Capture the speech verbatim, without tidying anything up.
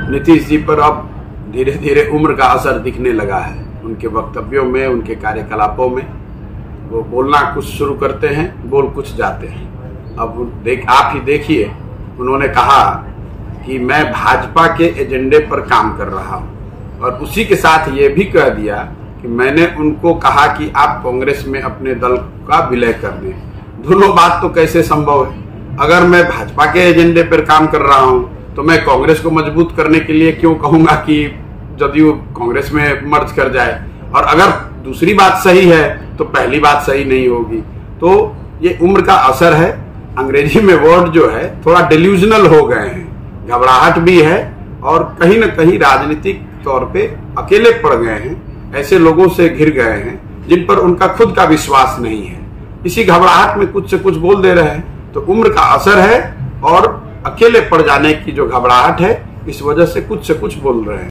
नीतीश जी पर अब धीरे धीरे उम्र का असर दिखने लगा है। उनके वक्तव्यों में, उनके कार्यकलापों में वो बोलना कुछ शुरू करते हैं, बोल कुछ जाते हैं। अब देख आप ही देखिए, उन्होंने कहा कि मैं भाजपा के एजेंडे पर काम कर रहा हूं और उसी के साथ ये भी कह दिया कि मैंने उनको कहा कि आप कांग्रेस में अपने दल का विलय कर दें। दोनों बात तो कैसे संभव है? अगर मैं भाजपा के एजेंडे पर काम कर रहा हूं तो मैं कांग्रेस को मजबूत करने के लिए क्यों कहूंगा कि जदयू कांग्रेस में मर्ज कर जाए? और अगर दूसरी बात सही है तो पहली बात सही नहीं होगी। तो ये उम्र का असर है। अंग्रेजी में वर्ड जो है थोड़ा डिल्यूजनल हो गए हैं, घबराहट भी है और कहीं ना कहीं राजनीतिक तौर पे अकेले पड़ गए हैं। ऐसे लोगों से घिर गए हैं जिन पर उनका खुद का विश्वास नहीं है। इसी घबराहट में कुछ से कुछ बोल दे रहे हैं। तो उम्र का असर है और अकेले पड़ जाने की जो घबराहट है, इस वजह से कुछ से कुछ बोल रहे हैं।